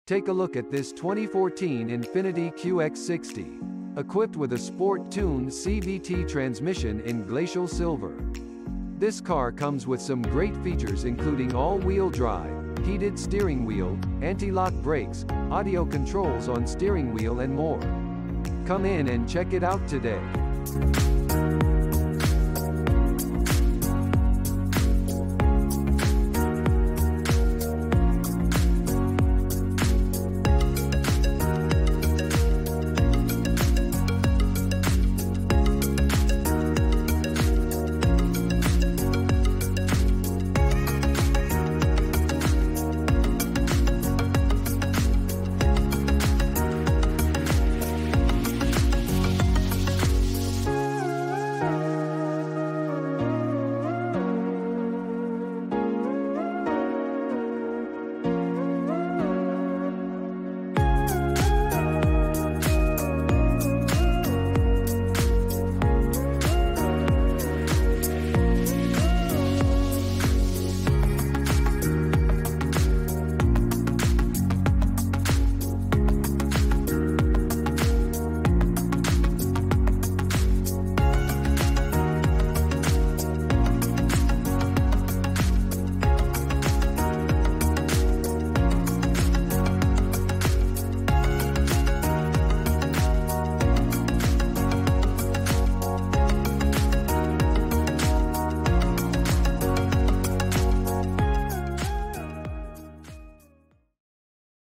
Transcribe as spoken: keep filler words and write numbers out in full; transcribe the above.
Take a look at this twenty fourteen Infiniti Q X sixty. Equipped with a Sport-Tuned C V T transmission in Glacial Silver. This car comes with some great features including all-wheel drive, heated steering wheel, anti-lock brakes, audio controls on steering wheel and more. Come in and check it out today.